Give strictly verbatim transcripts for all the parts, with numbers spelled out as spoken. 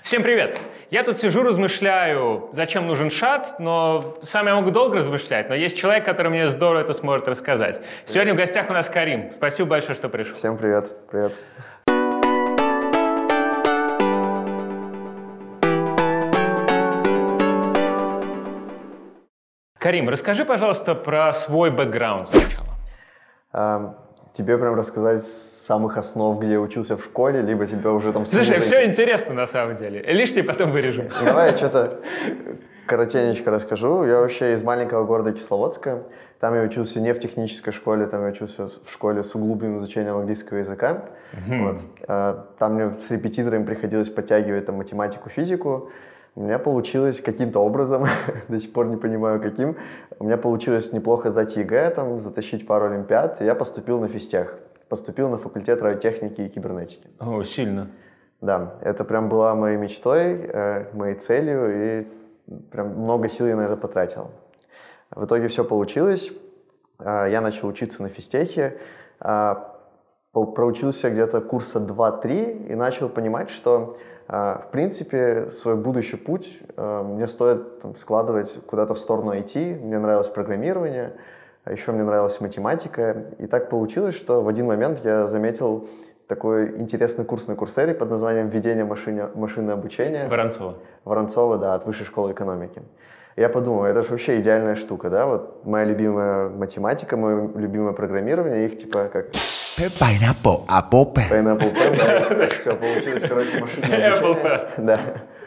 Всем привет! Я тут сижу, размышляю, зачем нужен шат, но сам я могу долго размышлять, но есть человек, который мне здорово это сможет рассказать. Сегодня в гостях у нас Карим. Спасибо большое, что пришел. Всем привет. Привет. Карим, расскажи, пожалуйста, про свой бэкграунд сначала. А, тебе прям рассказать с самых основ, где я учился в школе, либо тебе уже там... Слушай, все интересно на самом деле. Лишнее потом вырежем. Давай я что-то коротенечко расскажу. Я вообще из маленького города Кисловодска. Там я учился не в технической школе, там я учился в школе с углубленным изучением английского языка. Mm-hmm. Вот. А, там мне с репетиторами приходилось подтягивать там, математику, физику. У меня получилось каким-то образом, до сих пор не понимаю каким, у меня получилось неплохо сдать ЕГЭ, там, затащить пару олимпиад, и я поступил на физтех. Поступил на факультет радиотехники и кибернетики. О, сильно. Да, это прям была моей мечтой, э, моей целью, и прям много сил я на это потратил. В итоге все получилось. Э, я начал учиться на физтехе, э, проучился где-то курса два-три и начал понимать, что в принципе, свой будущий путь э, мне стоит там, складывать куда-то в сторону ай ти. Мне нравилось программирование, а еще мне нравилась математика. И так получилось, что в один момент я заметил такой интересный курс на Курсере под названием «Введение машине, машинное обучение». Воронцова. Воронцова, да, от Высшей школы экономики. Я подумал, это же вообще идеальная штука, да? Вот моя любимая математика, мое любимое программирование, их типа как... Pineapple, apple pen. Pineapple pen, да. Все, получилось, короче, машинное обучение. Да.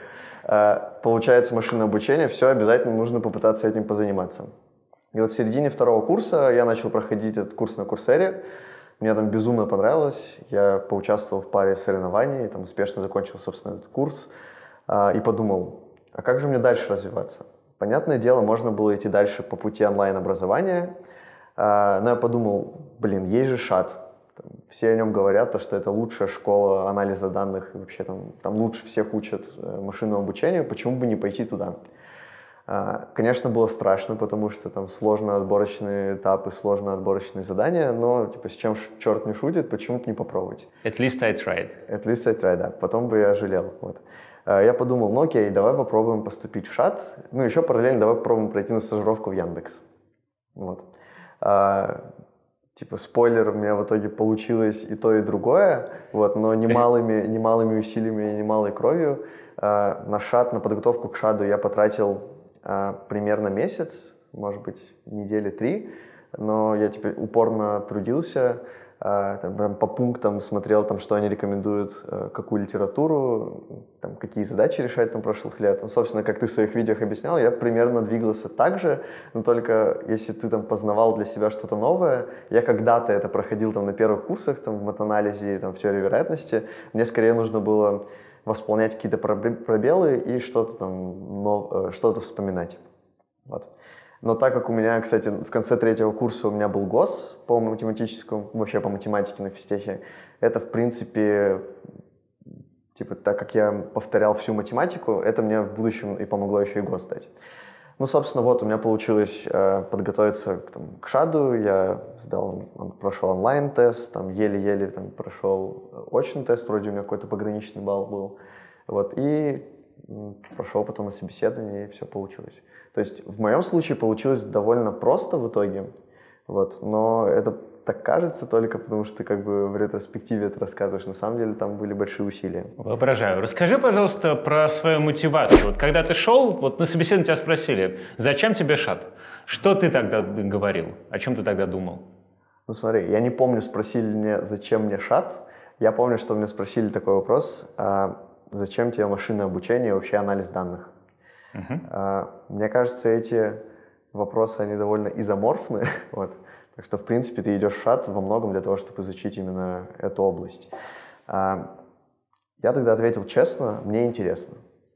А, получается машинное обучение, все, обязательно нужно попытаться этим позаниматься. И вот в середине второго курса я начал проходить этот курс на Курсере. Мне там безумно понравилось. Я поучаствовал в паре соревнований, там успешно закончил, собственно, этот курс. А, и подумал, а как же мне дальше развиваться? Понятное дело, можно было идти дальше по пути онлайн-образования. А, но я подумал, блин, есть же шат. Все о нем говорят, то, что это лучшая школа анализа данных, и вообще там, там лучше всех учат машинному обучению, почему бы не пойти туда? Конечно, было страшно, потому что там сложно отборочные этапы, сложно отборочные задания, но типа с чем черт не шутит, почему бы не попробовать? At least I tried. At least I tried, да. Потом бы я жалел. Вот. Я подумал, ну окей, давай попробуем поступить в шат, ну еще параллельно давай попробуем пройти на стажировку в Яндекс. Вот. Типа, спойлер, у меня в итоге получилось и то, и другое, вот, но немалыми, немалыми усилиями и немалой кровью. Э, на шат, на подготовку к шаду я потратил э, примерно месяц, может быть, недели три, но я теперь упорно трудился, э, там, прям по пунктам смотрел, там, что они рекомендуют, э, какую литературу, там, какие задачи решать там, прошлых лет. Ну, собственно, как ты в своих видео объяснял, я примерно двигался так же, но только если ты там познавал для себя что-то новое, я когда-то это проходил там на первых курсах, там в матанализе, там в теории вероятности, мне скорее нужно было восполнять какие-то пробелы и что-то там, но, что-то вспоминать. Вот. Но так как у меня, кстати, в конце третьего курса у меня был ГОС по математическому, вообще по математике на физтехе, это в принципе... Типа, так как я повторял всю математику, это мне в будущем и помогло еще и ГОС сдать. Ну, собственно, вот у меня получилось э, подготовиться там, к шаду. Я сдал, он, прошел онлайн-тест, там еле-еле там, прошел очный тест, вроде у меня какой-то пограничный балл был. Вот, и м, прошел потом на собеседование, и все получилось. То есть в моем случае получилось довольно просто в итоге, вот, но это так кажется только потому, что ты как бы в ретроспективе это рассказываешь. На самом деле там были большие усилия. Воображаю. Расскажи, пожалуйста, про свою мотивацию. Вот когда ты шел, вот на собеседовании тебя спросили, зачем тебе шат? Что ты тогда говорил? О чем ты тогда думал? Ну смотри, я не помню, спросили меня, зачем мне шат. Я помню, что меня спросили такой вопрос, а зачем тебе машинное обучение и вообще анализ данных? Uh-huh. А, мне кажется, эти вопросы, они довольно изоморфны, вот. Так что, в принципе, ты идешь в шат во многом для того, чтобы изучить именно эту область. Я тогда ответил честно, мне интересно.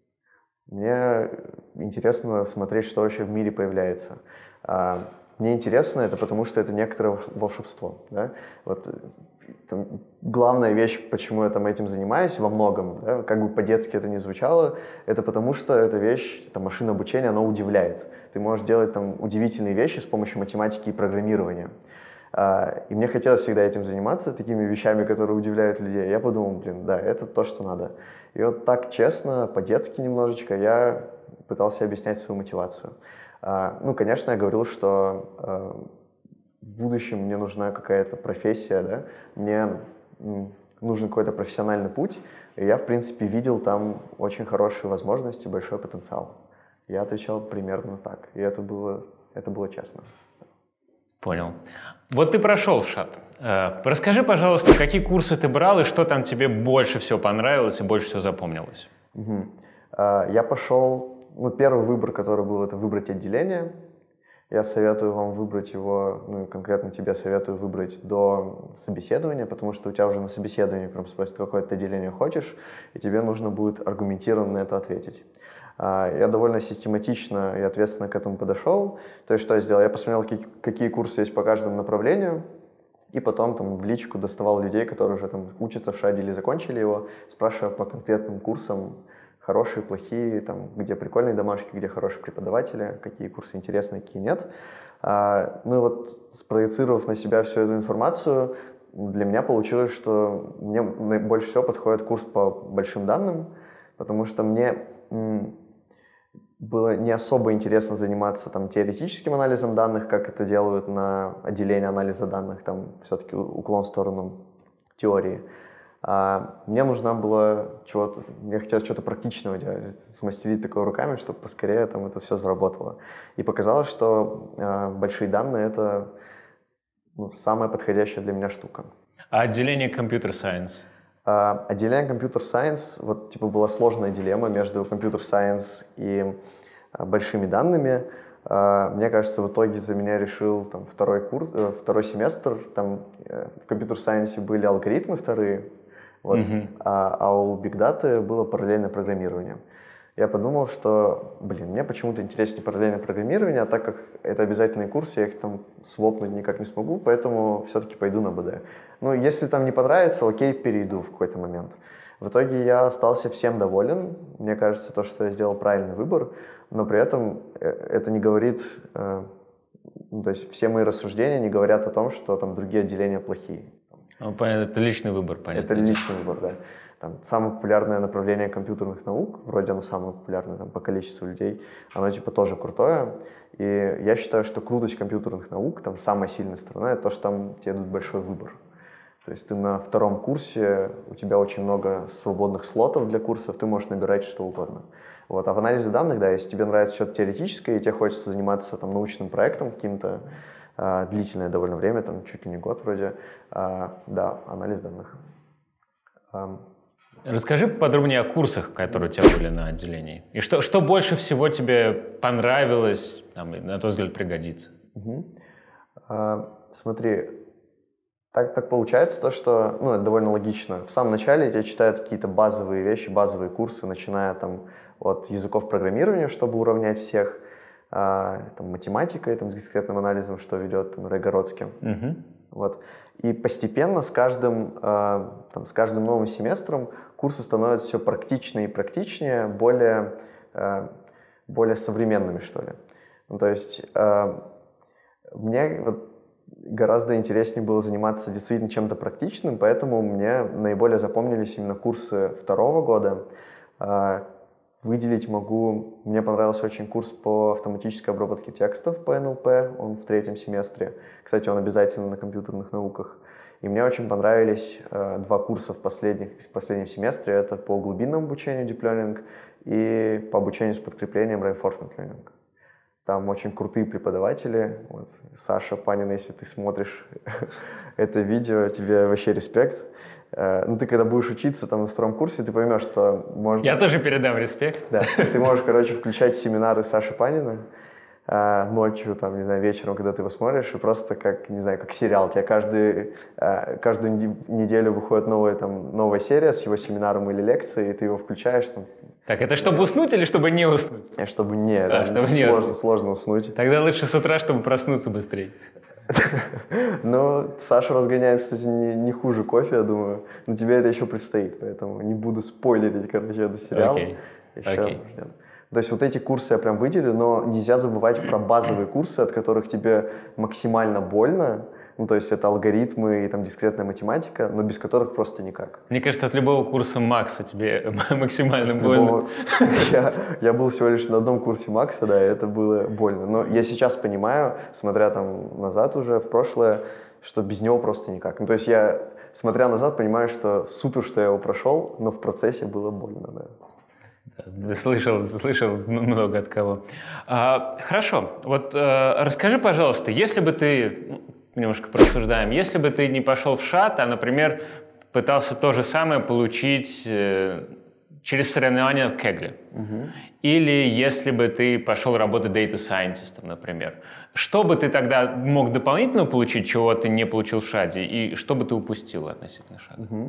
Мне интересно смотреть, что вообще в мире появляется. Мне интересно это потому, что это некоторое волшебство. Да? Вот, там, главная вещь, почему я там этим занимаюсь во многом, да, как бы по-детски это ни звучало, это потому что эта вещь, это машинное обучение, оно удивляет. Ты можешь делать там удивительные вещи с помощью математики и программирования. И мне хотелось всегда этим заниматься, такими вещами, которые удивляют людей. Я подумал, блин, да, это то, что надо. И вот так честно, по-детски немножечко, я пытался объяснять свою мотивацию. Ну, конечно, я говорил, что в будущем мне нужна какая-то профессия, да, мне нужен какой-то профессиональный путь, и я, в принципе, видел там очень хорошие возможности, большой потенциал. Я отвечал примерно так, и это было, это было честно. Понял. Вот ты прошел в ШАТ. Расскажи, пожалуйста, какие курсы ты брал, и что там тебе больше всего понравилось и больше всего запомнилось? Угу. Я пошел, ну, первый выбор, который был, это выбрать отделение. Я советую вам выбрать его, ну и конкретно тебе советую выбрать до собеседования, потому что у тебя уже на собеседовании прям спросят, какое ты отделение хочешь, и тебе нужно будет аргументированно на это ответить. Я довольно систематично и ответственно к этому подошел. То есть что я сделал? Я посмотрел, какие, какие курсы есть по каждому направлению, и потом там в личку доставал людей, которые уже там учатся в ШАДе или закончили его, спрашивая по конкретным курсам, хорошие, плохие, там, где прикольные домашки, где хорошие преподаватели, какие курсы интересные, какие нет. А, ну и вот спроецировав на себя всю эту информацию, для меня получилось, что мне больше всего подходит курс по большим данным, потому что мне м, было не особо интересно заниматься там, теоретическим анализом данных, как это делают на отделении анализа данных, там все-таки уклон в сторону теории. А мне нужно было чего-то, мне хотелось что-то практичного делать, смастерить такое руками, чтобы поскорее там это все заработало. И показалось, что э, большие данные — это ну, самая подходящая для меня штука. А отделение Computer Science? А, отделение Computer Science, вот типа была сложная дилемма между Computer Science и а, большими данными. А, мне кажется, в итоге за меня решил там, второй курс, э, второй семестр. Там э, в Computer Science были алгоритмы вторые. Вот. Mm-hmm. а, а у Big Data было параллельное программирование. Я подумал, что, блин, мне почему-то интереснее параллельное программирование, а так как это обязательный курс, я их там свопнуть никак не смогу, поэтому все-таки пойду на БД. Ну, если там не понравится, окей, перейду в какой-то момент. В итоге я остался всем доволен. Мне кажется, то, что я сделал правильный выбор, но при этом это не говорит, э, ну, то есть все мои рассуждения не говорят о том, что там другие отделения плохие. Это личный выбор, понятно. Это личный выбор, да. Там, самое популярное направление компьютерных наук, вроде оно самое популярное там, по количеству людей, оно типа тоже крутое. И я считаю, что крутость компьютерных наук, там самая сильная сторона, это то, что там тебе дают большой выбор. То есть ты на втором курсе, у тебя очень много свободных слотов для курсов, ты можешь набирать что угодно. Вот. А в анализе данных, да, если тебе нравится что-то теоретическое, и тебе хочется заниматься там, научным проектом каким-то, а, длительное довольно время, там чуть ли не год вроде, а, да, анализ данных. А, Расскажи подробнее о курсах, которые у тебя были на отделении. И что, что больше всего тебе понравилось, там, на твой взгляд, пригодится? Угу. А, смотри, так, так получается то, что, ну, это довольно логично. В самом начале тебя читают какие-то базовые вещи, базовые курсы, начиная там от языков программирования, чтобы уравнять всех, а, там, математикой, там, с дискретным анализом, что ведет там, Райгородский. Угу. Вот. И постепенно с каждым, э, там, с каждым новым семестром курсы становятся все практичнее и практичнее, более, э, более современными, что ли. Ну, то есть э, мне вот, гораздо интереснее было заниматься действительно чем-то практичным, поэтому мне наиболее запомнились именно курсы второго года. Э, выделить могу, мне понравился очень курс по автоматической обработке текстов по эн эл пи, он в третьем семестре. Кстати, он обязательно на компьютерных науках. И мне очень понравились э, два курса в, последних, в последнем семестре. Это по глубинному обучению Deep Learning и по обучению с подкреплением Reinforcement Learning. Там очень крутые преподаватели. Вот. Саша Панина, если ты смотришь это видео, тебе вообще респект. Ну, ты когда будешь учиться там на втором курсе, ты поймешь, что можно... Я тоже передам респект. Да, ты можешь, короче, включать семинары Саши Панина э, ночью, там, не знаю, вечером, когда ты его смотришь, и просто как, не знаю, как сериал. У тебя каждый, э, каждую неделю выходит новая, там, новая серия с его семинаром или лекцией, и ты его включаешь. Там. Так, это чтобы уснуть или чтобы не уснуть? А чтобы не, а, да, чтобы сложно, не уснуть. Сложно уснуть. Тогда лучше с утра, чтобы проснуться быстрее. Ну, Саша разгоняет, кстати, не, не хуже кофе, я думаю. Но тебе это еще предстоит, поэтому не буду спойлерить, короче, этот сериал. Okay. Еще Okay. ждем. То есть вот эти курсы я прям выделю, но нельзя забывать про базовые курсы, от которых тебе максимально больно, Ну, то есть это алгоритмы и там дискретная математика, но без которых просто никак. Мне кажется, от любого курса Макса тебе максимально больно. Я, я был всего лишь на одном курсе Макса, да, и это было больно. Но я сейчас понимаю, смотря там назад уже, в прошлое, что без него просто никак. Ну, то есть я, смотря назад, понимаю, что супер, что я его прошел, но в процессе было больно, да. Слышал, слышал много от кого. А, хорошо, вот а, расскажи, пожалуйста, если бы ты, немножко порассуждаем, если бы ты не пошел в ШАД, а, например, пытался то же самое получить э, через соревнования в Кегле, угу. Или если бы ты пошел работать data scientist, например, что бы ты тогда мог дополнительно получить, чего ты не получил в ШАДе, и что бы ты упустил относительно ШАДа? Угу.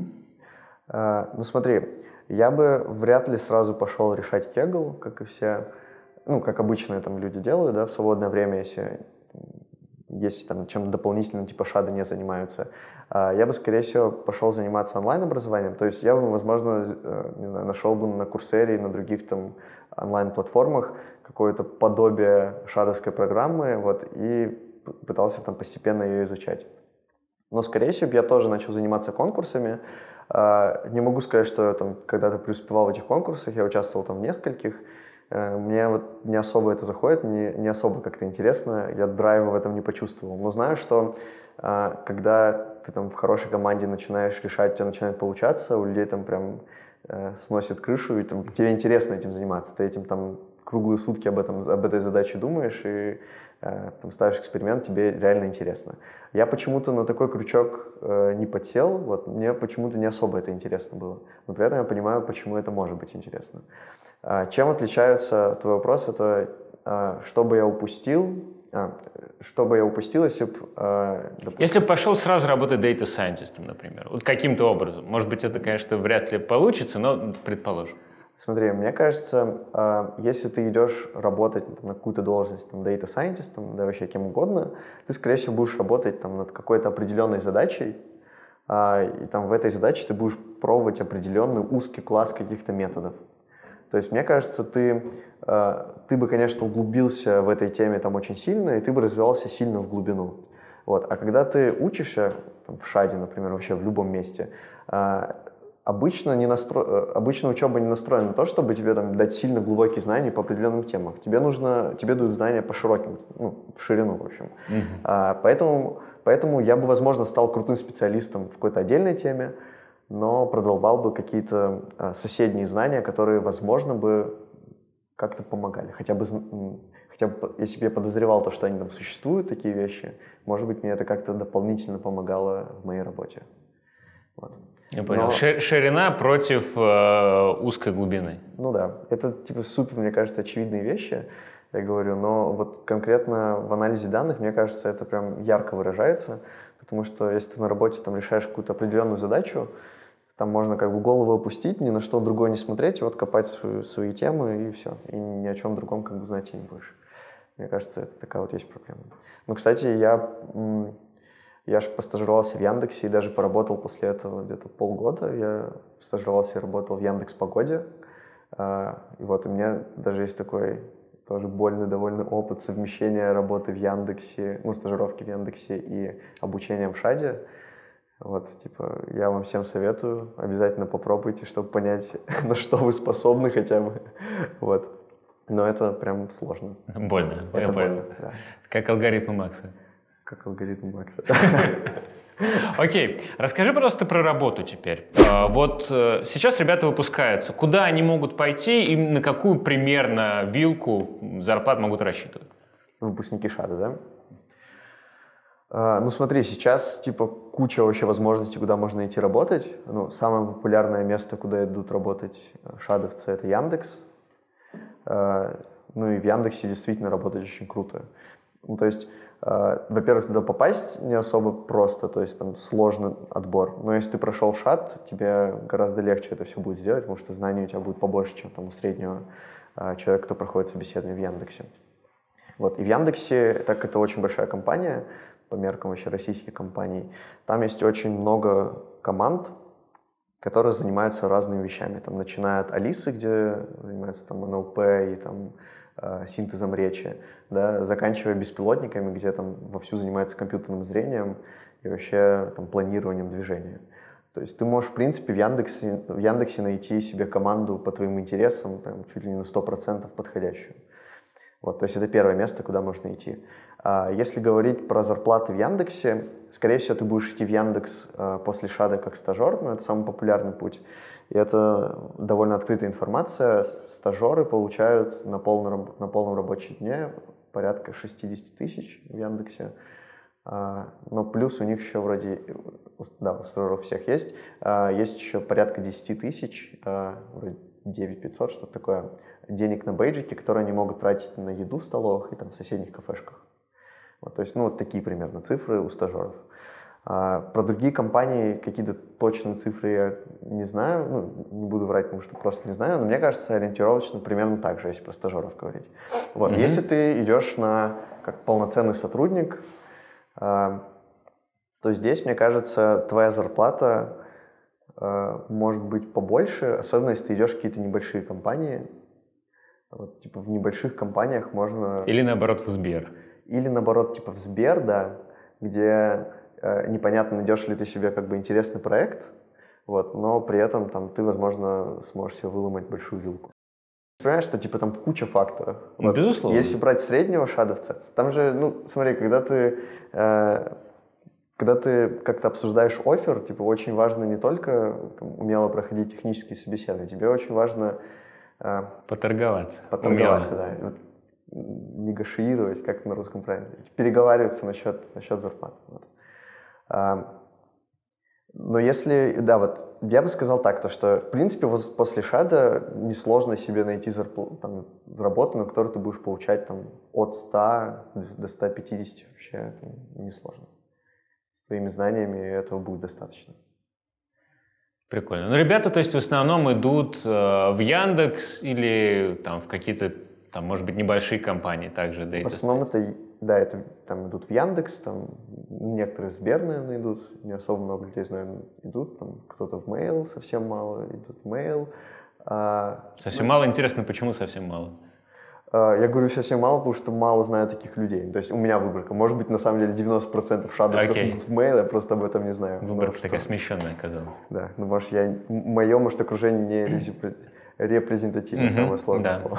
А, ну смотри, я бы вряд ли сразу пошел решать кегл, как и все, ну, как обычно там люди делают, да, в свободное время, если, если там чем-то дополнительным типа ШАДа не занимаются. Я бы, скорее всего, пошел заниматься онлайн-образованием, то есть я бы, возможно, не знаю, нашел бы на Курсере и на других там онлайн-платформах какое-то подобие шадовской программы, вот, и пытался там постепенно ее изучать. Но, скорее всего, я тоже начал заниматься конкурсами. Не могу сказать, что я там когда-то преуспевал в этих конкурсах, я участвовал там в нескольких. Мне вот не особо это заходит, не, не особо как-то интересно, я драйва в этом не почувствовал. Но знаю, что когда ты там в хорошей команде начинаешь решать, у тебя начинает получаться, у людей там прям сносит крышу, и там, тебе интересно этим заниматься, ты этим там круглые сутки об, этом, об этой задаче думаешь и э, там, ставишь эксперимент, тебе реально интересно. Я почему-то на такой крючок э, не подсел, вот, мне почему-то не особо это интересно было, но при этом я понимаю, почему это может быть интересно. А, чем отличается твой вопрос, это а, что бы я упустил, а, что бы я упустил, если бы... А, допустим... Если бы пошел сразу работать data scientist, например, вот каким-то образом, может быть, это, конечно, вряд ли получится, но предположим. Смотри, мне кажется, если ты идешь работать на какую-то должность, там, data scientist, там, да вообще кем угодно, ты, скорее всего, будешь работать там, над какой-то определенной задачей, и там, в этой задаче ты будешь пробовать определенный узкий класс каких-то методов. То есть, мне кажется, ты, ты бы, конечно, углубился в этой теме там, очень сильно, и ты бы развивался сильно в глубину. Вот. А когда ты учишься там, в ШАДе, например, вообще в любом месте, Обычно, не настро... Обычно учеба не настроена на то, чтобы тебе там, дать сильно глубокие знания по определенным темам. Тебе нужно, тебе дают знания по широким, ну, в ширину, в общем. Mm-hmm. А, поэтому, поэтому я бы, возможно, стал крутым специалистом в какой-то отдельной теме, но продолбал бы какие-то а, соседние знания, которые, возможно, бы как-то помогали. Хотя бы, хотя бы, если бы я подозревал то, что они там существуют, такие вещи, может быть, мне это как-то дополнительно помогало в моей работе. Вот. Я понял. Но... Ширина против э, узкой глубины. Ну да, это типа супер, мне кажется, очевидные вещи, я говорю, но вот конкретно в анализе данных, мне кажется, это прям ярко выражается, потому что если ты на работе там решаешь какую-то определенную задачу, там можно как бы голову опустить, ни на что другое не смотреть, вот копать свою, свои темы и все, и ни о чем другом как бы знать и не больше. Мне кажется, это такая вот есть проблема. Ну, кстати, я... Я же постажировался в Яндексе и даже поработал после этого где-то полгода. Я стажировался и работал в Яндекс.Погоде. И вот у меня даже есть такой тоже больный довольно опыт совмещения работы в Яндексе, ну, стажировки в Яндексе и обучения в ШАДе. Вот, типа, я вам всем советую, обязательно попробуйте, чтобы понять, на что вы способны хотя бы. Вот. Но это прям сложно. Больно, это я больно, понял. Да. Как алгоритмы Макса. Как алгоритм Макса. Окей, расскажи, пожалуйста, про работу теперь. Вот сейчас ребята выпускаются. Куда они могут пойти и на какую примерно вилку зарплат могут рассчитывать? Выпускники ШАДа, да? А, ну смотри, сейчас типа куча вообще возможностей, куда можно идти работать. Ну, самое популярное место, куда идут работать шадовцы, это Яндекс. А, ну и в Яндексе действительно работать очень круто. Ну, то есть Uh, во-первых, туда попасть не особо просто, то есть там сложный отбор. Но если ты прошел ШАД, тебе гораздо легче это все будет сделать, потому что знаний у тебя будет побольше, чем там у среднего uh, человека, кто проходит собеседование в Яндексе. Вот. И в Яндексе, так как это очень большая компания, по меркам вообще российских компаний, там есть очень много команд, которые занимаются разными вещами. Там, начиная от Алисы, где занимаются там эн эл пэ и там э, синтезом речи, да, заканчивая беспилотниками, где там вовсю занимается компьютерным зрением и вообще там, планированием движения. То есть ты можешь, в принципе, в Яндексе, в Яндексе найти себе команду по твоим интересам, прям, чуть ли не на сто процентов подходящую. Вот, то есть это первое место, куда можно идти. А если говорить про зарплаты в Яндексе, скорее всего, ты будешь идти в Яндекс а, после ШАДа как стажер, но это самый популярный путь. И это довольно открытая информация. Стажеры получают на полном, на полном рабочем дне порядка шестьдесят тысяч в Яндексе. А, но плюс у них еще вроде, да, у стажеров всех есть, а, есть еще порядка десять тысяч, а, вроде девять тысяч пятьсот, что-то такое, денег на бейджики, которые они могут тратить на еду в столовых и там в соседних кафешках. Вот, то есть, ну, вот такие примерно цифры у стажеров. А, про другие компании какие-то точные цифры я не знаю, ну, не буду врать, потому что просто не знаю, но мне кажется, ориентировочно примерно так же, если про стажеров говорить. Вот, mm-hmm. Если ты идешь на как полноценный сотрудник, а, то здесь, мне кажется, твоя зарплата а, может быть побольше, особенно если ты идешь в какие-то небольшие компании. Вот, типа в небольших компаниях можно... Или наоборот в Сбер. Или наоборот, типа в Сбер, да, где э, непонятно, найдешь ли ты себе как бы интересный проект, вот, но при этом там ты, возможно, сможешь себе выломать большую вилку. Понимаешь, что типа там куча факторов. Вот. Безусловно. Если брать среднего шадовца, там же, ну, смотри, когда ты, э, когда ты как-то обсуждаешь оффер, типа очень важно не только там, умело проходить технические собеседования, тебе очень важно э, поторговаться. Поторговаться, умело. Да. Вот, негошиировать, как на русском правильно, переговариваться насчет, насчет зарплаты. Вот. А, но если, да, вот я бы сказал так, то, что в принципе вот после ШАДа несложно себе найти зарплату, там, работу, на которую ты будешь получать там, от ста до ста пятидесяти, вообще там, несложно. С твоими знаниями этого будет достаточно. Прикольно. Ну, ребята, то есть в основном идут э, в Яндекс или там в какие-то там, может быть, небольшие компании также. В основном это, да, это там идут в Яндекс, там некоторые в Сбер, наверное, идут, не особо много людей, наверное, идут, там кто-то в Mail, совсем мало идут в Mail. А, совсем ну, мало? Интересно, почему совсем мало? А, я говорю совсем мало, потому что мало знаю таких людей. То есть у меня выборка. Может быть, на самом деле девяносто процентов шадовцев okay. идут в Mail, я просто об этом не знаю. Выборка такая смещенная оказалась. Да, ну может, я, мое, может, окружение не репрезентативное, самое сложное слово.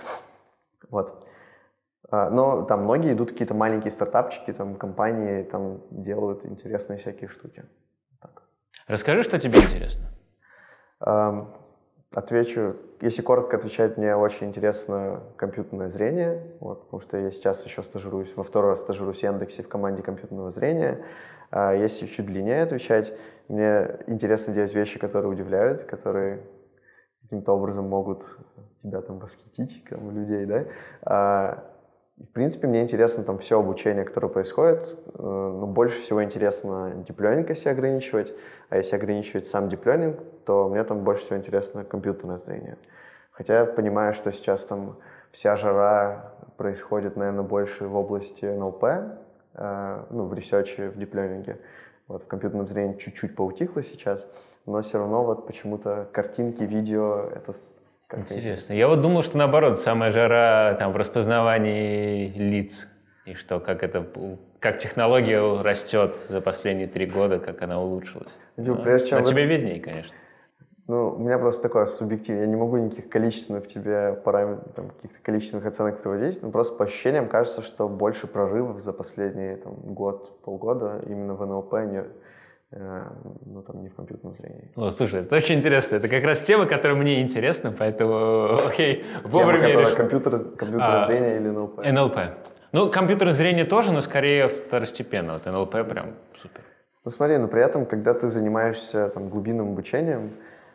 Вот. Но там многие идут какие-то маленькие стартапчики, там компании там делают интересные всякие штуки. Так. Расскажи, что тебе интересно. Um, отвечу, если коротко отвечать, мне очень интересно компьютерное зрение, вот, потому что я сейчас еще стажируюсь, во второй раз стажируюсь в Яндексе в команде компьютерного зрения. Uh, если чуть длиннее отвечать, мне интересно делать вещи, которые удивляют, которые каким-то образом могут тебя там восхитить, там, людей, да. А, в принципе, мне интересно там все обучение, которое происходит, но больше всего интересно дип-лернинг, если ограничивать, а если ограничивать сам дип-лернинг, то мне там больше всего интересно компьютерное зрение. Хотя я понимаю, что сейчас там вся жара происходит, наверное, больше в области эн эл пи, а, ну, в ресерче, в дип-лернинге. Вот, в компьютерном зрении чуть-чуть поутихло сейчас, но все равно вот почему-то картинки, видео, это как-то интересно. интересно. Я вот думал, что наоборот, самая жара там в распознавании лиц, и что, как это, как технология растет за последние три года, как она улучшилась. Ну, но, прежде чем но вы... тебе виднее, конечно. Ну, у меня просто такое субъективное, я не могу никаких количественных тебе параметров, там, каких-то количественных оценок приводить, но просто по ощущениям кажется, что больше прорывов за последние там, год, полгода именно в эн эл пи, не, э, ну, там, не в компьютерном зрении. О, слушай, это очень интересно, это как раз тема, которая мне интересна, поэтому, окей, вовремя Тема, которая компьютер, компьютерное а, зрение или эн эл пи? эн эл пи. Ну, компьютерное зрение тоже, но скорее второстепенно, вот эн эл пи прям супер. Ну, смотри, но при этом, когда ты занимаешься там, глубинным обучением,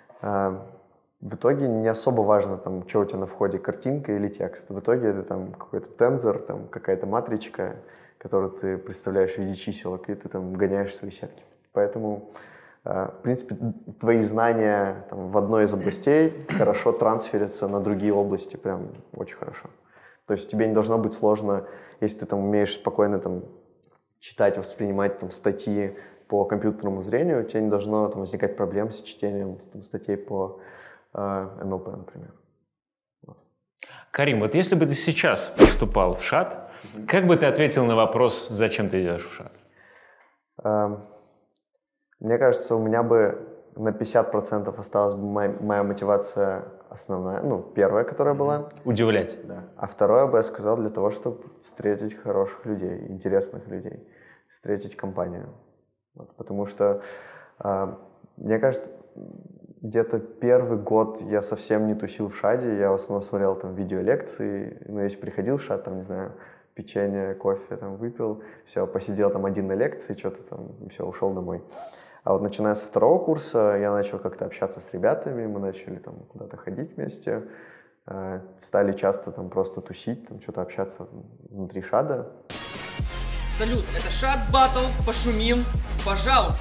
в итоге не особо важно, там, что у тебя на входе, картинка или текст. В итоге это там какой-то тензор, там, какая-то матричка, которую ты представляешь в виде чиселок, и ты там гоняешь свои сетки. Поэтому, в принципе, твои знания там, в одной из областей хорошо трансферятся на другие области, прям очень хорошо. То есть тебе не должно быть сложно, если ты там умеешь спокойно там, читать, воспринимать там, статьи по компьютерному зрению, у тебя не должно там, возникать проблем с чтением там, статей по э, эн эл пи, например. Вот. Карим, вот если бы ты сейчас поступал в ШАТ, как бы ты ответил на вопрос, зачем ты идешь в ШАТ? Эм, Мне кажется, у меня бы на пятьдесят процентов осталась бы моя, моя мотивация основная, ну, первая, которая была. Удивлять. Да. А второе бы я сказал для того, чтобы встретить хороших людей, интересных людей, встретить компанию. Вот, потому что, э, мне кажется, где-то первый год я совсем не тусил в ШАДе, я в основном смотрел там видеолекции, ну, если приходил в ШАД, там, не знаю, печенье, кофе там выпил, все, посидел там один на лекции, что-то там, и все, ушел домой. А вот начиная со второго курса я начал как-то общаться с ребятами, мы начали там куда-то ходить вместе, э, стали часто там просто тусить, там что-то общаться внутри ШАДа. Салют, это ШАД Батл, пошумим, пожалуйста.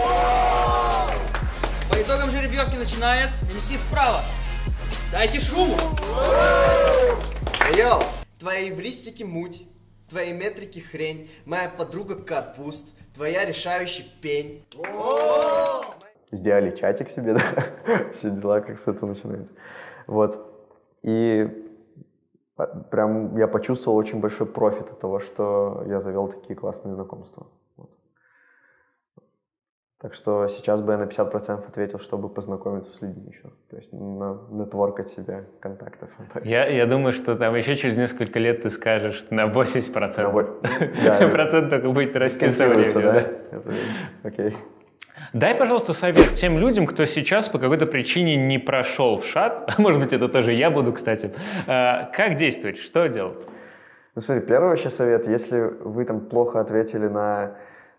По итогам жеребьевки начинает эм си справа. Дайте шуму. Йоу, твои эвристики муть, твои метрики хрень, моя подруга капуст, твоя решающий пень. Сделали чатик себе, да, все дела, как с этого начинается. Вот, и прям я почувствовал очень большой профит от того, что я завел такие классные знакомства. Вот. Так что сейчас бы я на пятьдесят процентов ответил, чтобы познакомиться с людьми еще. То есть на нетворкать себе контактов. Я, я думаю, что там еще через несколько лет ты скажешь на восемьдесят процентов. На да, процент только будет расти со временем. Да? Да? Это, окей. Дай, пожалуйста, совет тем людям, кто сейчас по какой-то причине не прошел в ШАТ, а может быть, это тоже я буду, кстати. Как действовать, что делать? Ну, смотри, первый вообще совет, если вы там плохо ответили на...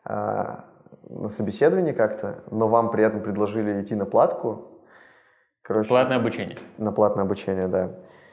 на собеседовании как-то, но вам при этом предложили идти на платку. Короче, платное обучение. На платное обучение, да.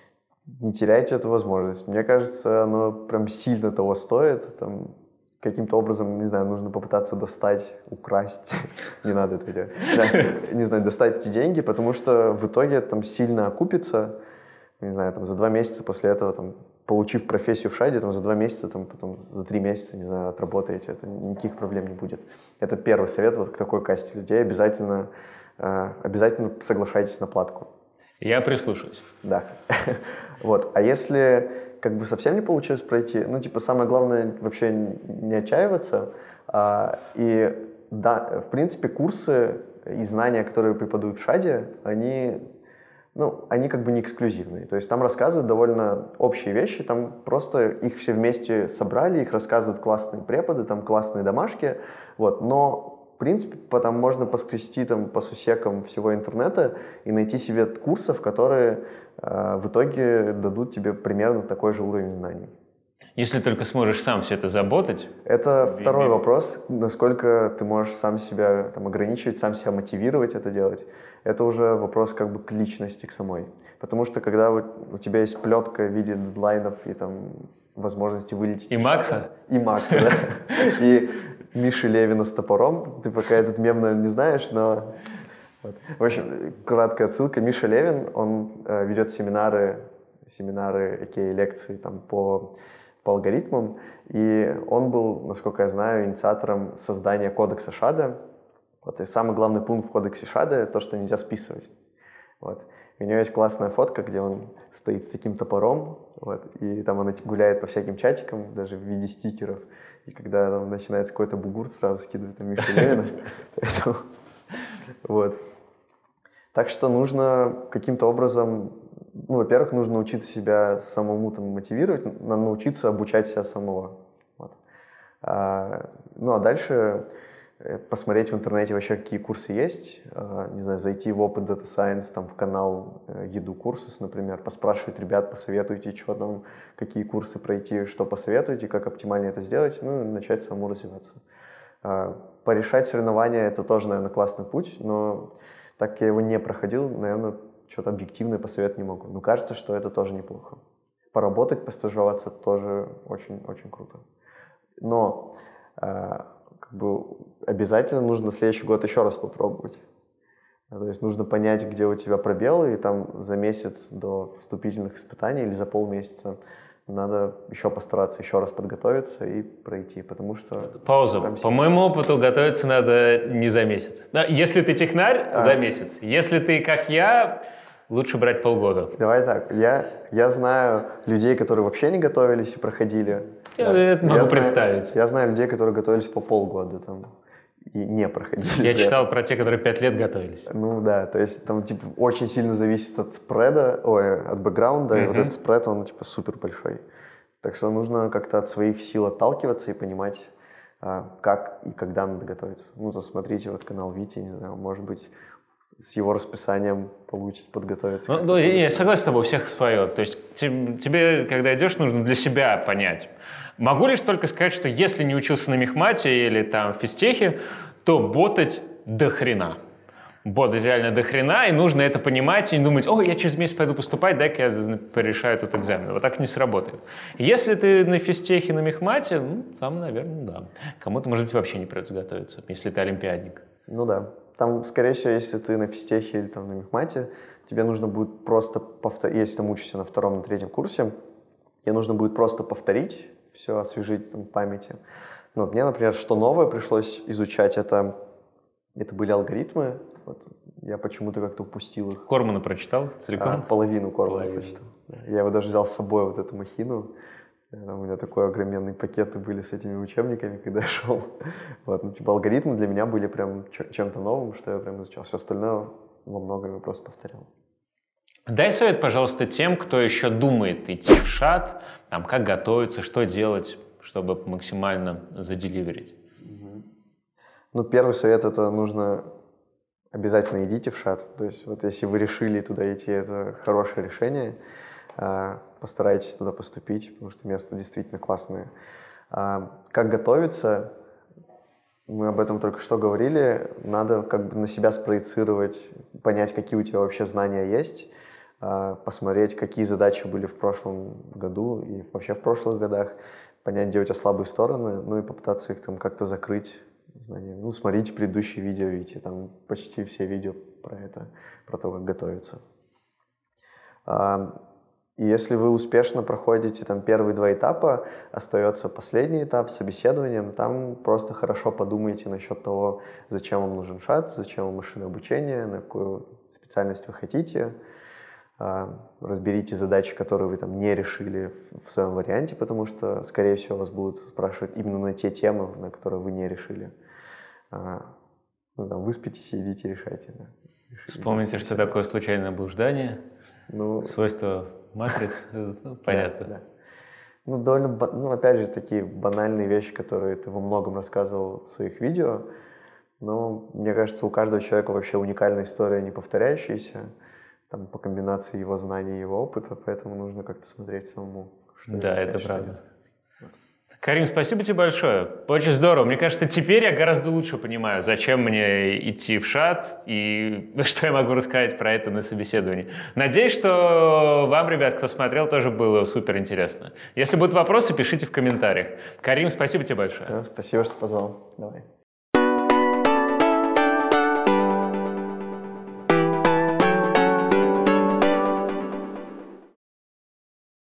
Не теряйте эту возможность. Мне кажется, оно прям сильно того стоит. Там, каким-то образом, не знаю, нужно попытаться достать, украсть. Не надо это делать. Не знаю, достать эти деньги, потому что в итоге там сильно окупится. Не знаю, там за два месяца после этого, там, получив профессию в ШАДе, там, за два месяца, там, потом за три месяца, не знаю, отработаете, это никаких проблем не будет. Это первый совет вот к такой касте людей. Обязательно, э, обязательно соглашайтесь на платку. Я прислушаюсь. Да. Вот. А если как бы совсем не получилось пройти, ну, типа, самое главное вообще не отчаиваться. А, и, да, в принципе, курсы и знания, которые преподают в ШАДе, они... Ну, они как бы не эксклюзивные. То есть там рассказывают довольно общие вещи, там просто их все вместе собрали, их рассказывают классные преподы, там классные домашки, вот. Но, в принципе, потом можно поскрести там по сусекам всего интернета и найти себе курсов, которые э, в итоге дадут тебе примерно такой же уровень знаний. Если только сможешь сам все это заботать. Это второй вопрос, насколько ты можешь сам себя там ограничивать, сам себя мотивировать это делать. Это уже вопрос как бы к личности, к самой. Потому что когда вот у тебя есть плетка в виде дедлайнов и там возможности вылететь... И Макса? И Макса, да. И Миши Левина с топором. Ты пока этот мем, наверное, не знаешь, но... Вот. В общем, краткая отсылка. Миша Левин, он э, ведет семинары, семинары, такие лекции там по... по алгоритмам, и он был, насколько я знаю, инициатором создания кодекса ШАДа. Вот, и самый главный пункт в кодексе ШАДа — то, что нельзя списывать. Вот. И у него есть классная фотка, где он стоит с таким топором, вот, и там он гуляет по всяким чатикам, даже в виде стикеров, и когда там начинается какой-то бугурт, сразу скидывает там Мишу Левина. Вот. Так что нужно каким-то образом... Ну, во-первых, нужно научиться себя самому там мотивировать, надо научиться обучать себя самого. Вот. А, ну, а дальше посмотреть в интернете вообще, какие курсы есть. А, не знаю, зайти в Open Data Science, там, в канал Еду Курсус, например, поспрашивать ребят, посоветуйте, что там, какие курсы пройти, что посоветуете, как оптимально это сделать, ну, и начать самому развиваться. А, порешать соревнования — это тоже, наверное, классный путь, но так как я его не проходил, наверное, что-то объективное посоветовать не могу. Но кажется, что это тоже неплохо. Поработать, постажироваться тоже очень-очень круто. Но э, как бы обязательно нужно следующий год еще раз попробовать. То есть нужно понять, где у тебя пробелы, и там за месяц до вступительных испытаний или за полмесяца надо еще постараться еще раз подготовиться и пройти, потому что... Пауза. По моему опыту, готовиться надо не за месяц. Если ты технарь, а. за месяц. Если ты, как я, лучше брать полгода. Давай так, я, я знаю людей, которые вообще не готовились и проходили. Я Да. это могу я представить. Знаю, я знаю людей, которые готовились по полгода там и не проходили. Я читал про те, которые пять лет готовились. Ну да, то есть там типа очень сильно зависит от спреда, ой, от бэкграунда, mm-hmm. и вот этот спред, он типа супер большой. Так что нужно как-то от своих сил отталкиваться и понимать, как и когда надо готовиться. Ну, то смотрите вот канал Вити, не знаю, может быть, с его расписанием получится подготовиться. Ну, ну, я согласен с тобой, у всех свое. То есть тебе, когда идешь, нужно для себя понять. Могу лишь только сказать, что если не учился на мехмате или там в физтехе, то ботать до хрена. Ботать реально до хрена, и нужно это понимать и не думать, о, я через месяц пойду поступать, дай-ка я порешаю тут экзамен. Вот так не сработает. Если ты на физтехе, на мехмате, ну, там, наверное, да. Кому-то, может быть, вообще не придется готовиться, если ты олимпиадник. Ну да. Там, скорее всего, если ты на физтехе или там на мехмате, тебе нужно будет просто повторить, если там учишься на втором, на третьем курсе, тебе нужно будет просто повторить, все освежить там, в памяти. Но мне, например, что новое пришлось изучать, это, это были алгоритмы. Вот. Я почему-то как-то упустил их. Кормана прочитал целиком? А, половину Кормана половину. прочитал. Я его даже взял с собой, вот эту махину. Там у меня такой огроменные пакеты были с этими учебниками, когда я шел. Вот, ну, типа алгоритмы для меня были прям чем-то новым, что я прям изучал. Все остальное во многом я просто повторял. Дай совет, пожалуйста, тем, кто еще думает идти в ШАТ, там, как готовиться, что делать, чтобы максимально заделиверить. Угу. Ну, первый совет — это нужно обязательно идите в ШАТ. То есть вот если вы решили туда идти, это хорошее решение. Постарайтесь туда поступить, потому что место действительно классное. Как готовиться? Мы об этом только что говорили. Надо как бы на себя спроецировать, понять, какие у тебя вообще знания есть, посмотреть, какие задачи были в прошлом году и вообще в прошлых годах, понять, где у тебя слабые стороны, ну и попытаться их там как-то закрыть. Знания. Ну, смотрите предыдущие видео, видите, там почти все видео про это, про то, как готовиться. И если вы успешно проходите там первые два этапа, остается последний этап с собеседованием, там просто хорошо подумайте насчет того, зачем вам нужен ШАТ, зачем вам машинное обучение, на какую специальность вы хотите. Разберите задачи, которые вы там не решили в своем варианте, потому что, скорее всего, вас будут спрашивать именно на те темы, на которые вы не решили. Ну, там, выспитесь и идите решайте. Да. Решите. Вспомните, что такое случайное блуждание, ну, свойства матриц, ну, понятно. Да, да. Ну, довольно, ну, опять же, такие банальные вещи, которые ты во многом рассказывал в своих видео, но, мне кажется, у каждого человека вообще уникальная история, не повторяющаяся, там, по комбинации его знаний и его опыта, поэтому нужно как-то смотреть самому. Что да, это правда. Карим, спасибо тебе большое. Очень здорово. Мне кажется, теперь я гораздо лучше понимаю, зачем мне идти в ШАТ и что я могу рассказать про это на собеседовании. Надеюсь, что вам, ребят, кто смотрел, тоже было супер интересно. Если будут вопросы, пишите в комментариях. Карим, спасибо тебе большое. Все, спасибо, что позвал. Давай.